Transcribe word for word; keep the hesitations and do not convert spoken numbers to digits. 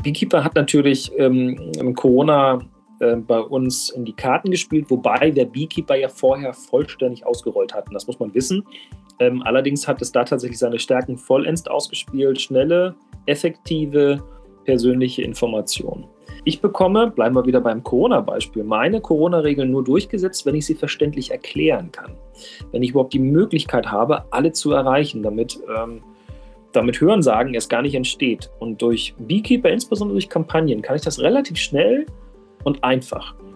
Beekeeper hat natürlich ähm, im Corona äh, bei uns in die Karten gespielt, wobei der Beekeeper ja vorher vollständig ausgerollt hat. Und das muss man wissen. Ähm, allerdings hat es da tatsächlich seine Stärken vollends ausgespielt. Schnelle, effektive, persönliche Informationen. Ich bekomme, bleiben wir wieder beim Corona-Beispiel, meine Corona-Regeln nur durchgesetzt, wenn ich sie verständlich erklären kann. Wenn ich überhaupt die Möglichkeit habe, alle zu erreichen, damit, ähm, damit Hörensagen erst gar nicht entsteht. Und durch Beekeeper, insbesondere durch Kampagnen, kann ich das relativ schnell und einfach.